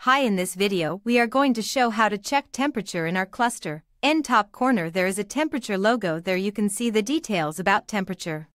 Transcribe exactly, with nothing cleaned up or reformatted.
Hi, in this video we are going to show how to check temperature in our cluster. In top corner there is a temperature logo. There you can see the details about temperature.